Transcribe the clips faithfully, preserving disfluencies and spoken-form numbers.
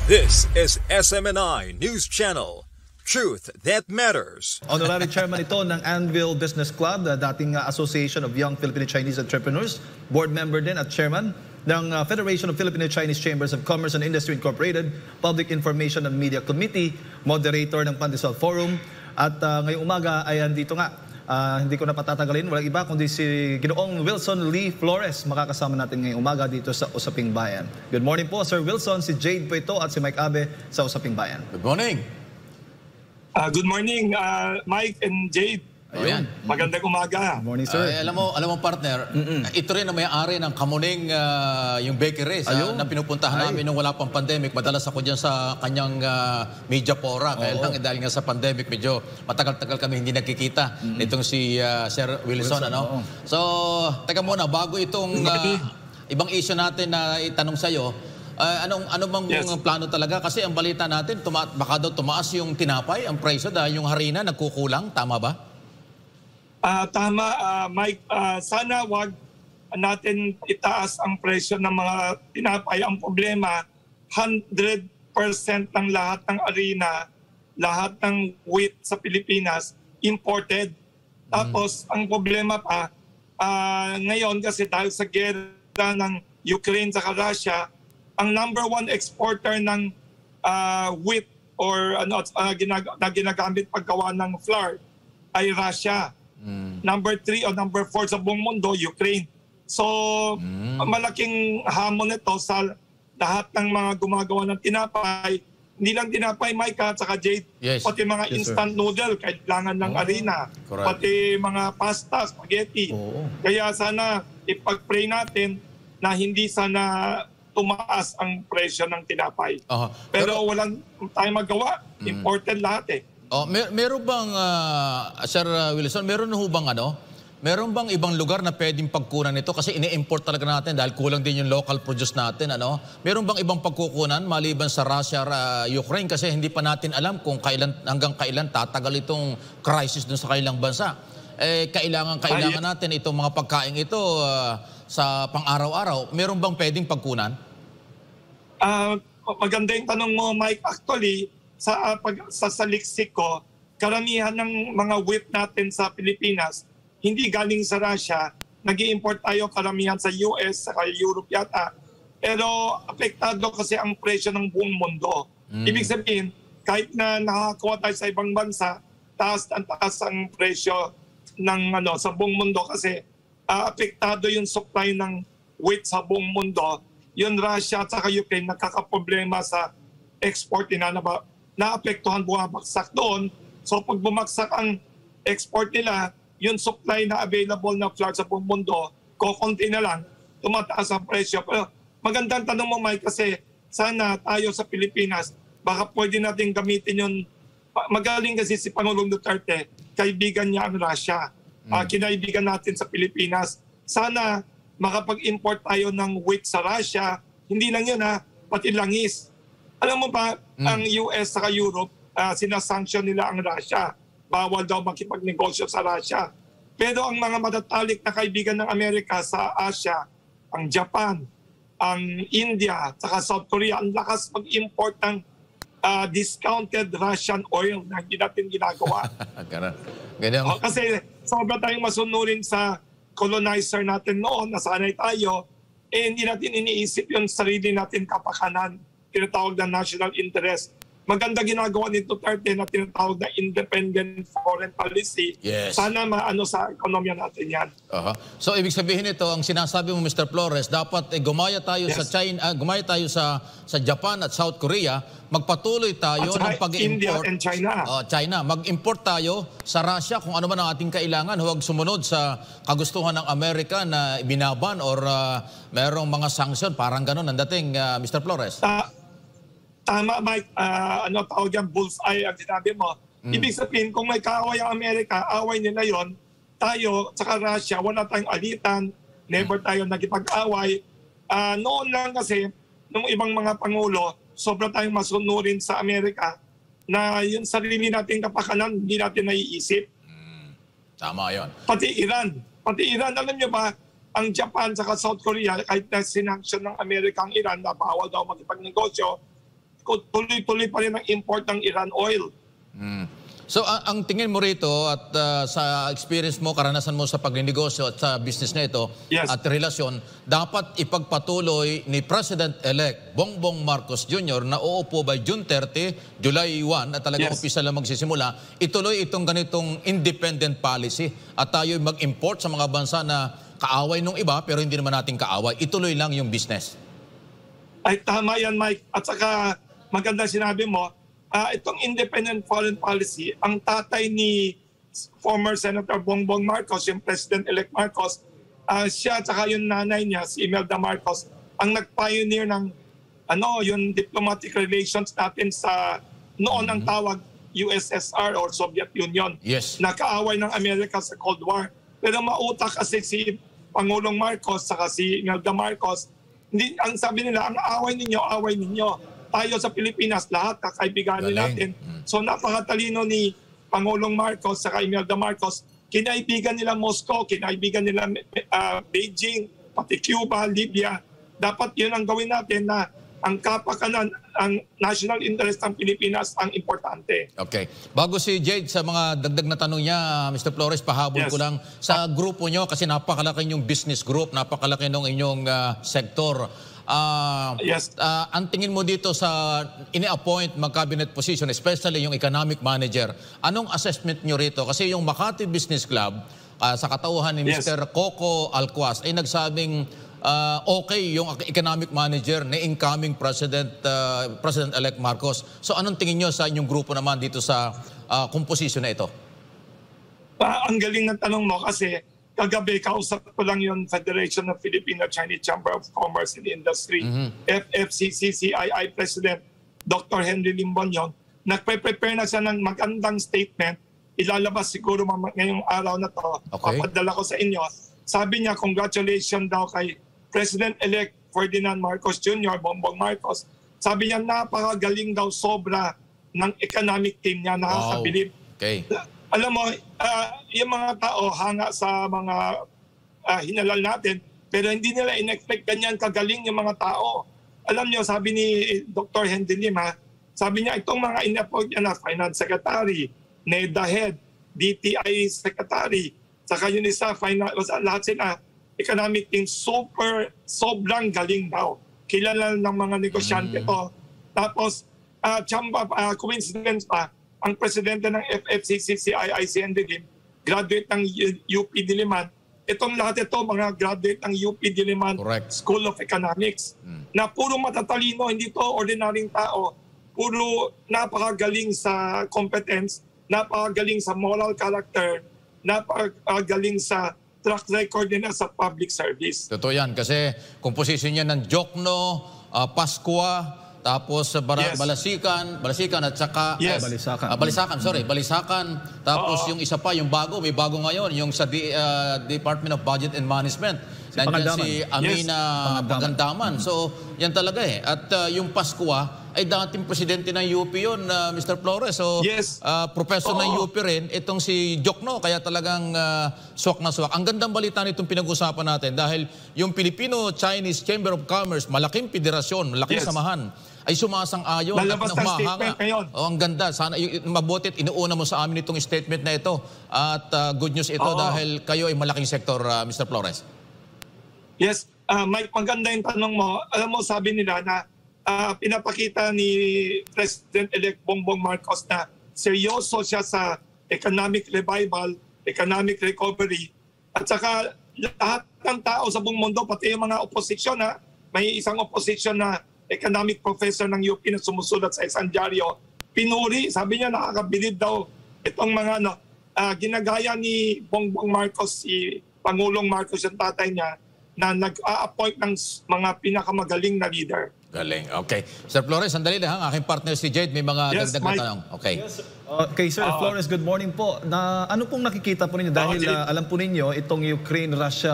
This is S M N I News Channel. Truth that matters. Honorary Chairman ito ng Anvil Business Club, the dating uh, Association of Young Filipino-Chinese Entrepreneurs. Board member din at chairman ng uh, Federation of Filipino-Chinese Chambers of Commerce and Industry Incorporated, Public Information and Media Committee, moderator ng Pandesal Forum. At uh, ngayong umaga ay andito nga, uh, hindi ko na patatagalin, walang iba kundi si Ginoong Wilson Lee Flores, makakasama natin ngayong umaga dito sa Usaping Bayan. Good morning po, Sir Wilson. Si Jade po ito at si Mike Abe sa Usaping Bayan. Good morning. Uh, good morning, uh, Mike and Jade. Ayun. Magandang umaga. Good morning, sir. Uh, alam mo, alam mo partner, mm -mm. ito rin ang may-ari ng Kamuning uh, yung bakery sa, na pinupuntahan Ay. namin nung wala pang pandemic. Madalas ako dyan sa kanyang uh, media fora. Kaya lang, dahil nga sa pandemic, medyo matagal-tagal kami hindi nagkikita. Mm -mm. Itong si uh, Sir Wilson, Wilson ano? Oo. So, teka muna, bago itong uh, ibang issue natin na itanong sa'yo, Uh, anong ano bang yes. plano talaga? Kasi ang balita natin, tuma baka daw tumaas yung tinapay, ang presyo dahil yung harina nagkukulang. Tama ba? Uh, tama, uh, Mike. Uh, sana wag natin itaas ang presyo ng mga tinapay. Ang problema, one hundred percent ng lahat ng harina, lahat ng wheat sa Pilipinas, imported. Tapos, mm. ang problema pa, uh, ngayon kasi dahil sa gera ng Ukraine sa Russia, ang number one exporter ng uh, wheat or ano uh, ginag na ginagamit paggawa ng flour ay Russia. Mm. Number three o number four sa buong mundo, Ukraine. So, mm. malaking hamon ito sa lahat ng mga gumagawa ng tinapay. Hindi lang tinapay, Mike at saka Jade. Yes. Pati mga yes, instant sir. noodle, kailangan ng oh. harina. Correct. Pati mga pasta, spaghetti. Oh. Kaya sana ipag-pray natin na hindi sana tumaas ang presyo ng tinapay. Uh-huh. Pero, Pero walang tayong magawa. Imported mm. lahat eh. Oh, mer meron bang, uh, Sir Wilson, meron ho bang ano? Meron bang ibang lugar na pwedeng pagkunan nito? Kasi ini-import talaga natin dahil kulang din yung local produce natin. Ano? Meron bang ibang pagkukunan maliban sa Russia, uh, Ukraine? Kasi hindi pa natin alam kung kailan, hanggang kailan tatagal itong crisis dun sa kailang bansa. Eh, kailangan, kailangan Ay, natin itong mga pagkain ito uh, sa pang-araw-araw. Meron bang pwedeng pagkunan? Uh, maganda yung tanong mo, Mike. Actually, sa, uh, pag, sa saliksik ko, karamihan ng mga wheat natin sa Pilipinas, hindi galing sa Russia. Nag-i-import tayo karamihan sa U S, sa Europe yata. Pero apektado kasi ang presyo ng buong mundo. Mm. Ibig sabihin, kahit na nakakakuha tayo sa ibang bansa, taas ang taas ang presyo ng ano sa buong mundo kasi uh, apektado yung supply ng wheat sa buong mundo. Yung Russia at saka Ukraine nakakaproblema sa export nila na naapektuhan bumabagsak doon. So pag bumagsak ang export nila, yung supply na available na flour sa buong mundo, kukunti na lang, tumataas ang presyo. Pero magandang tanong mo, Mike, kasi sana tayo sa Pilipinas, baka pwede natin gamitin yung, magaling kasi si Pangulong Duterte, kaibigan niya ang Russia, mm. uh, kinaibigan natin sa Pilipinas. Sana makapag-import tayo ng wheat sa Russia, hindi lang yun ha, pati langis. Alam mo ba, mm. ang U S sa Europe, uh, sinasanction nila ang Russia. Bawal daw makipagnegosyo sa Russia. Pero ang mga matatalik na kaibigan ng Amerika sa Asia, ang Japan, ang India, saka South Korea, ang lakas mag-import ng uh, discounted Russian oil na hindi natin ginagawa. Ganyan. O, kasi sobra tayong masunurin sa colonizer natin noon, nasanay tayo, eh hindi natin iniisip yung sarili natin kapakanan, tinatawag na national interest. Maganda ginagawa ni Duterte na tinatawag na independent foreign policy. Yes. Sana maano sa ekonomiya natin yan. Uh-huh. So ibig sabihin ito, ang sinasabi mo Mister Flores, dapat eh, gumaya tayo yes. sa China, uh, gumaya tayo sa sa Japan at South Korea, magpatuloy tayo ng pag-import. India and China. Uh, China, mag-import tayo sa Russia kung ano man ang ating kailangan, huwag sumunod sa kagustuhan ng Amerika na binaban or uh, merong mga sanction, parang ganun ang dating uh, Mister Flores. Uh, Tama, Mike. Uh, ano tawag yan? Bullseye ang sinabi mo. Mm. Ibig sabihin, kung may kaaway ang Amerika, away nila yon, tayo, saka Russia, wala tayong alitan, never tayo nagipag-away. Uh, noon lang kasi, nung ibang mga pangulo, sobra tayong masunurin sa Amerika na yung sarili nating kapakanan, hindi natin naiisip. Mm. Tama yon. Pati Iran. Pati Iran, alam nyo ba, ang Japan saka South Korea, kahit na sinanction ng Amerika ang Iran na bawal daw makipagnegosyo, tuloy-tuloy pa rin ang import ng Iran oil. Mm. So ang, ang tingin mo rito at uh, sa experience mo, karanasan mo sa pagninegosyo at sa business na ito Yes. at relasyon, dapat ipagpatuloy ni President-elect Bongbong Marcos Junior na uupo by June thirty, July first, at talagang Yes. umpisa lang magsisimula, ituloy itong ganitong independent policy at tayo mag-import sa mga bansa na kaaway nung iba pero hindi naman natin kaaway. Ituloy lang yung business. Ay tama yan, Mike. At saka maganda sinabi mo, uh, itong independent foreign policy, ang tatay ni former Senator Bongbong Marcos, yung President-elect Marcos, uh, siya at saka yung nanay niya, si Imelda Marcos, ang nag-pioneer ng ano, yung diplomatic relations natin sa noon ang tawag U S S R or Soviet Union. Yes. Nakaaway ng Amerika sa Cold War. Pero mautak kasi si Pangulong Marcos saka si Imelda Marcos, hindi, ang sabi nila, ang away ninyo, away ninyo. Tayo sa Pilipinas, lahat kakaibiganin natin. So napakatalino ni Pangulong Marcos sa Imelda Marcos. Kinaibigan nila Moscow, kinaibigan nila uh, Beijing, pati Cuba, Libya. Dapat yun ang gawin natin na ang kapakanan, ang national interest ng Pilipinas ang importante. Okay. Bago si Jade sa mga dagdag na tanong niya, Mister Flores, pahabol Yes. ko lang sa grupo nyo kasi napakalaki yung business group, napakalaki ng inyong uh, sektor. Uh, Yes. uh, ang tingin mo dito sa ini-appoint mag-cabinet position, especially yung economic manager, anong assessment nyo rito? Kasi yung Makati Business Club, uh, sa katauhan ni Yes. Mister Coco Alcuaz, ay nagsabing uh, okay yung economic manager ni incoming President uh, President-elect Marcos. So anong tingin nyo sa inyong grupo naman dito sa uh, composition na ito? Uh, ang galing ng tanong mo kasi kagabi kausap ko lang yung Federation of Filipino-Chinese Chamber of Commerce and Industry, Mhm. F F C C C I I President Doctor Henry Limbon yun. Nagpe-prepare na siya ng magandang statement. Ilalabas siguro mam- ngayong araw na to. Okay. Papadala ko sa inyo. Sabi niya, congratulations daw kay President-elect Ferdinand Marcos Junior, Bongbong Marcos. Sabi niya, napakagaling daw sobra ng economic team niya. Nakakabilib. Okay. Alam mo, uh, yung mga tao hanga sa mga uh, hinalal natin, pero hindi nila in-expect ganyan kagaling yung mga tao. Alam niyo, sabi ni Doctor Henry Lim, ha, sabi niya, itong mga in-appoint niya na Finance Secretary, NEDA Head, D T I Secretary, saka yun isa, finance, lahat sila, economic team, super, sobrang galing daw. Kilala ng mga negosyante Mm. to. Tapos, uh, chamba, uh, coincidence pa, ang presidente ng F F C C C I I C N D Lim, graduate ng U P Diliman. Itong lahat ito, mga graduate ng U P Diliman Correct. School of Economics, Hmm. na puro matatalino, hindi to ordinaryong tao. Puro napakagaling sa competence, napakagaling sa moral character, napakagaling sa track record nila sa public service. Totoo yan kasi composition niya ng Jokno, uh, Pascua, tapos uh, bara, Yes. Balasikan, Balasikan at saka Yes. Balisakan. Ah, Balisakan, sorry, Balisakan. Tapos Oo. yung isa pa, yung bago, may bago ngayon, yung sa D, uh, Department of Budget and Management. Si Nandiyan Pangandaman. si Amina Pangandaman. Pagandaman. So, yan talaga eh. At uh, yung Pascua, ay dating presidente ng U P yun, uh, Mister Flores. So, Yes. uh, professor ng Oo. U P rin, itong si Jokno, kaya talagang uh, swak na swak. Ang gandang balita nitong pinag-usapan natin dahil yung Filipino-Chinese Chamber of Commerce, malaking federasyon, malaking Yes. samahan, ay sumasang-ayon at Lalabas ng humahanga. statement ngayon. Oh, ang ganda. Sana y- mabutit inuuna mo sa amin itong statement na ito. At uh, good news ito Oo. dahil kayo ay malaking sektor, uh, Mister Flores. Yes, uh, Mike, maganda yung tanong mo. Alam mo, sabi nila na uh, pinapakita ni President-elect Bongbong Marcos na seryoso siya sa economic revival, economic recovery, at saka lahat ng tao sa buong mundo, pati yung mga oposisyon, ha, may isang oposisyon na economic professor ng U P na sumusulat sa isang dyaryo, pinuri, sabi niya nakakabilib daw itong mga ano, uh, ginagaya ni Bongbong Marcos, si Pangulong Marcos yung tatay niya, na nag-a-appoint ng s- mga pinakamagaling na leader. Galing. Okay. Sir Flores, sandali lang. Ang aking partner si Jade, may mga Yes, dagdag na Mike. tanong. Okay. Uh, kay Sir Oo. Flores, good morning po. Na, ano pong nakikita po ninyo? Dahil Jade. uh, alam po ninyo, itong Ukraine-Russia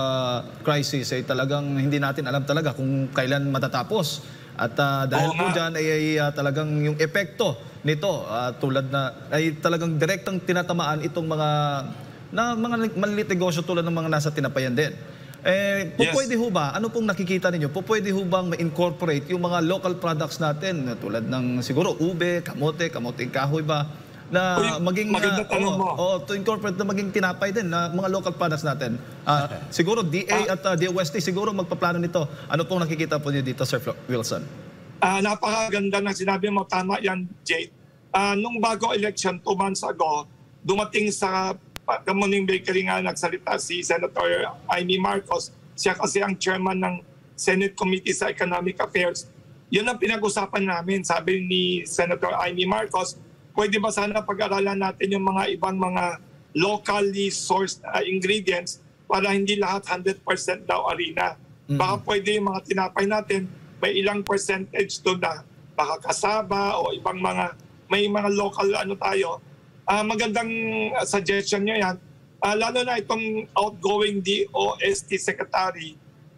crisis ay talagang hindi natin alam talaga kung kailan matatapos. At uh, dahil Oo po nga. dyan ay, ay uh, talagang yung epekto nito, uh, tulad na, ay talagang direktang tinatamaan itong mga, na, mga maliliit negosyo tulad ng mga nasa tinapayan din. Eh, po Yes. pwede ho ba, ano pong nakikita ninyo, po pwede ho bang ma-incorporate yung mga local products natin, tulad ng siguro ube, kamote, kamote kahoy ba, na Uy, maging, maganda ah, tanong oo, mo. oo, to incorporate na maging tinapay din na mga local products natin. Ah, siguro D A at uh, D O S T siguro magpaplano nito. Ano pong nakikita po niyo dito, Sir Flo- Wilson? Ah, napakaganda ng sinabi mo, tama yan, Jade. Ah, nung bago election, two months ago, dumating sa Kamuning Bakery nga nagsalita si Senator Amy Marcos. Siya kasi ang chairman ng Senate Committee sa Economic Affairs. Yun ang pinag-usapan namin. Sabi ni Senator Amy Marcos, pwede ba sana pag-aralan natin yung mga ibang mga locally sourced uh, ingredients para hindi lahat one hundred percent daw arena. Mm-hmm. Baka pwede yung mga tinapay natin, may ilang percentage doon na baka kasaba o ibang mga, may mga local ano tayo. Uh, magandang suggestion nyo yan. Uh, lalo na itong outgoing D O S T Secretary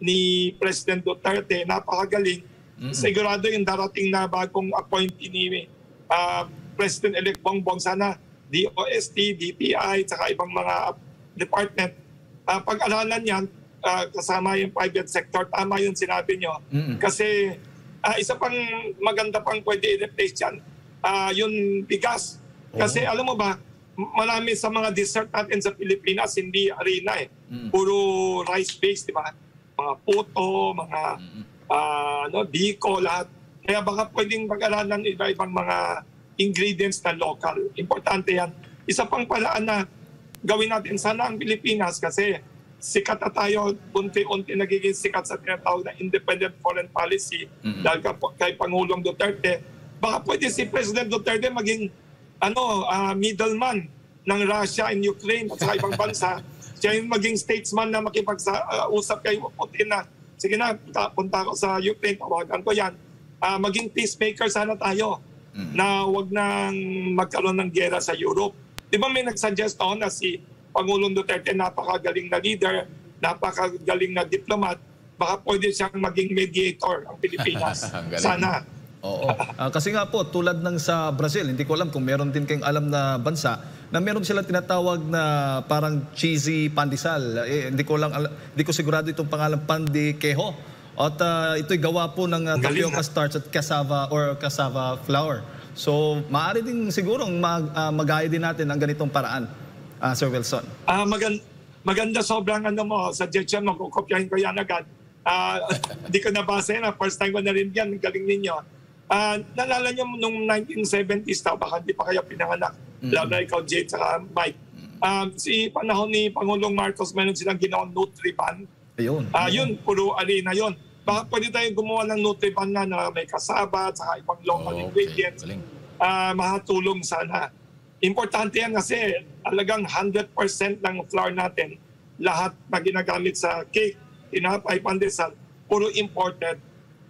ni President Duterte, napakagaling. Mm-hmm. Sigurado yung darating na bagong appointee ni uh, President-elect Bongbong, sana D O S T, D P I, saka ibang mga department. Uh, pag-aralan yan, uh, kasama yung private sector, tama yung sinabi nyo. Mm-hmm. Kasi uh, isa pang maganda pang pwede i-replace yan, uh, yung bigas. Kasi oh. alam mo ba, marami sa mga dessert natin sa Pilipinas, hindi arena eh. Mm. Puro rice-based, di ba? Mga puto, mga mm. uh, no, biko, lahat. Kaya baka pwedeng pag-aralan iba-ibang mga ingredients na local. Importante yan. Isa pang paraan na gawin natin sana ang Pilipinas kasi sikat na tayo, unti-unti nagiging sikat sa tinatawag na independent foreign policy mm. dahil kay Pangulong Duterte. Baka pwede si President Duterte maging ano, uh, middleman ng Russia and Ukraine at sa ibang bansa. Siya yung maging statesman na makipag-usap kay Putin na, sige na, punta, punta ako sa Ukraine, tawagan ko yan. Uh, maging peacemaker sana tayo mm. na wag nang magkaroon ng gera sa Europe. Di ba may nagsuggest ako na si Pangulong Duterte, napakagaling na leader, napakagaling na diplomat, baka pwede siyang maging mediator ang Pilipinas. Sana. Oo. Uh, kasi nga po, tulad ng sa Brazil, hindi ko alam kung meron din kayong alam na bansa, na meron sila tinatawag na parang cheesy pandesal. Eh, hindi ko lang, hindi ko sigurado itong pangalan, pandequejo. At uh, ito'y gawa po ng uh, tapioca starch at cassava or cassava flour. So, maaari din sigurong mag, uh, mag-aya din natin ang ganitong paraan, uh, Sir Wilson. Uh, maganda, maganda sobrang ano mo, suggestion mo, kukopyahin ko yan agad. Hindi uh, ko nabasa yan, first time ko na rin yan, galing ninyo. Uh, nalala niyo nung nineteen seventies daw, baka hindi pa kayo pinanganak, mm-hmm. lalo na ikaw, Jade, saka Mike. Um, si panahon ni Pangulong Marcos, meron silang ginawang Nutriban. Ayun. Uh, yun, puro arena yun. Baka pwede tayong gumawa ng Nutriban na, na may kasaba, saka ibang local oh, ingredients. Okay. Uh, mahatulong sana. Importante yan kasi talagang one hundred percent ng flour natin, lahat na ginagamit sa cake, tinapay, pandesal, puro imported.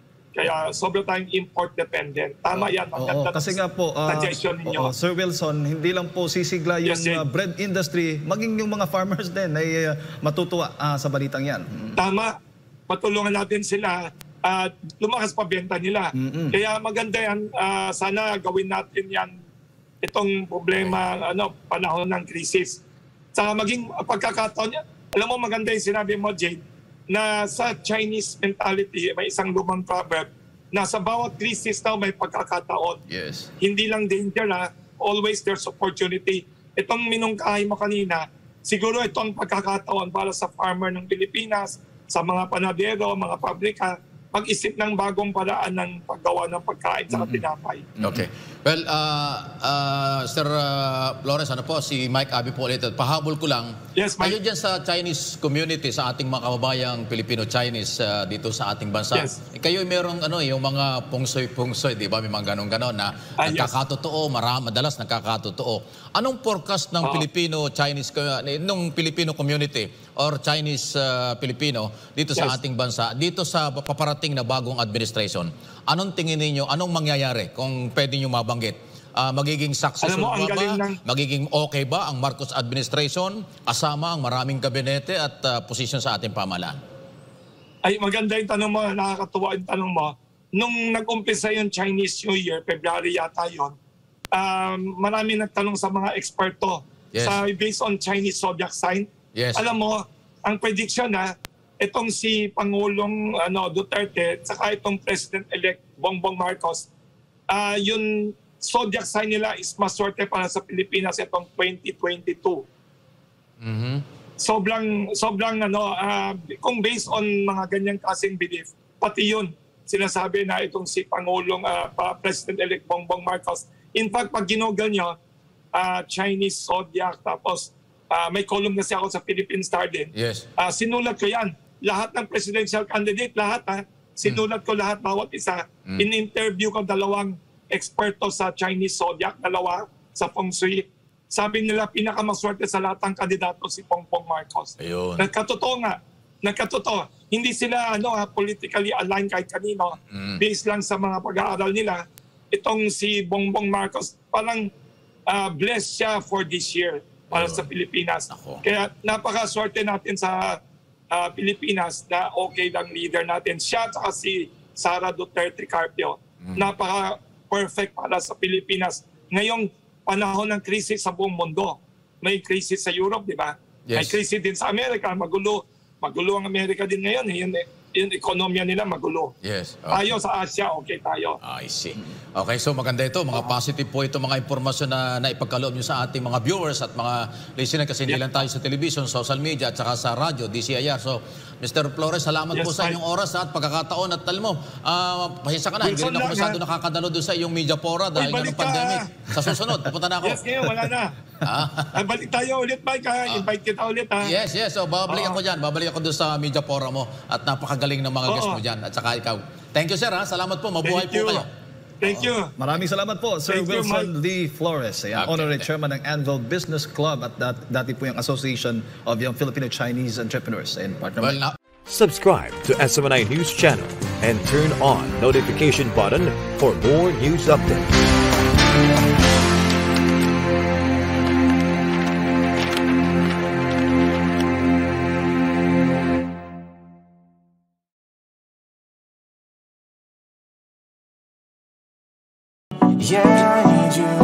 Kaya sobra tayong import dependent. Tama yan. Oo, oo, kasi nga po, uh, suggestion ninyo. Oo, Sir Wilson, hindi lang po sisigla yung yes, uh, bread industry, maging yung mga farmers din ay uh, matutuwa uh, sa balitang yan. Tama. Patulungan natin sila at uh, lumakas pa benta nila. Mm-hmm. Kaya maganda yan. Uh, sana gawin natin yan itong problema, ano, panahon ng krisis. Saka maging pagkakataon niya. Alam mo, maganda yung sinabi mo, Jade, na sa Chinese mentality, may isang lumang proverb, na sa bawat krisis daw may pagkakataon. Yes. Hindi lang danger na, always there's opportunity. Itong minungkahi mo kanina, siguro ito ang pagkakataon para sa farmer ng Pilipinas, sa mga panadero, mga pabrika, mag-isip ng bagong paraan ng paggawa ng pagkain sa tinapay. Okay. Well, uh, uh, Sir uh, Flores, ano po, si Mike Abi po ulit. Pahabol ko lang. Yes, Mike. Kayo dyan sa Chinese community, sa ating mga kababayang Filipino-Chinese uh, dito sa ating bansa. Yes. Eh, kayo merong ano, yung mga pungsoy-pungsoy, di ba? May mga ganon-ganon na ah, nagkakatotoo, marami, madalas nagkakatotoo. Anong forecast ng uh, Filipino-Chinese, nung Filipino community or Chinese-Filipino uh, dito yes. sa ating bansa, dito sa paparating na bagong administration? Anong tingin ninyo, anong mangyayari kung pwede nyo mabanggit? Uh, magiging successful mo, ba ba? ng... Magiging okay ba ang Marcos administration kasama ang maraming kabinete at uh, posisyon sa ating pamahalaan? Ay, maganda yung tanong mo, nakakatuwa yung tanong mo. Nung nag-umpisa yung Chinese New Year, February yata yun, um, marami nagtanong sa mga eksperto. Yes. Sa, based on Chinese zodiac sign. Yes. Alam mo, ang prediction na itong si Pangulong ano, Duterte saka itong President-elect Bongbong Marcos, uh, yung zodiac sign nila is maswerte para sa Pilipinas itong twenty twenty-two. Mm-hmm. Sobrang, sobrang ano, uh, kung based on mga ganyang kasing belief, pati yun, sinasabi na itong si Pangulong uh, President-elect Bongbong Marcos. In fact, pag ginugol nyo, uh, Chinese zodiac, tapos uh, may column kasi ako sa Philippine Star din. Yes. Uh, sinulat ko yan. Lahat ng presidential candidate, lahat ha, sinulat ko lahat, bawat isa. Mm. In-interview ko dalawang eksperto sa Chinese zodiac, dalawa sa feng shui. Sabi nila, pinakamaswerte sa lahat ng kandidato si Bongbong Marcos. Ayun. Nagkatotoo nga. Nagkatotoo. Hindi sila ano, ha, politically aligned kahit kanino. Mm. Based lang sa mga pag-aaral nila. Itong si Bongbong Marcos, parang uh, blessed siya for this year para Ayun. sa Pilipinas. Ako. Kaya napakaswerte natin sa uh, Pilipinas na okay lang leader natin. Siya at si Sara Duterte Carpio. Mm. Napaka-perfect para sa Pilipinas. Ngayong panahon ng krisis sa buong mundo. May krisis sa Europe, di ba? Yes. May krisis din sa Amerika. Magulo. Magulo ang Amerika din ngayon. Yung, yung ekonomiya nila magulo. Yes. Okay. Tayo sa Asia, okay tayo. I see. Okay, so maganda ito. Mga positive po ito, mga impormasyon na naipagkaloob nyo sa ating mga viewers at mga listener kasi hindi lang tayo sa television, social media at saka sa radyo, D C I R. So, Mister Flores, salamat Yes, po sa fine. inyong oras at pagkakataon at alam mo, uh, pasensya ka na, hindi Wilson rin ako lang, masyado ha? nakakadalo doon sa iyong media fora dahil balik ng ka, pandemic. ha? Sa susunod, pupunta na ako. Yes, ngayon, wala na. Ah. Ay, balik tayo ulit, Mike. Ha? Invite kita ulit, ha? Yes, yes. So, babalik Oo. ako dyan. Babalik ako doon sa media forum mo at napakagaling ng mga Oo. guest mo dyan at saka ikaw. Thank you, sir. Ha? Salamat po. Mabuhay Thank you. po kayo. Thank you. Maraming salamat po, Sir Thank you, Wilson Lee Flores, ayan, Okay. Honorary Chairman ng Anvil Business Club at dat dati po yung Association of Young Filipino Chinese Entrepreneurs. And partner Well, Mike. na Subscribe to S M N I News Channel and turn on notification button for more news updates. Yeah, I need you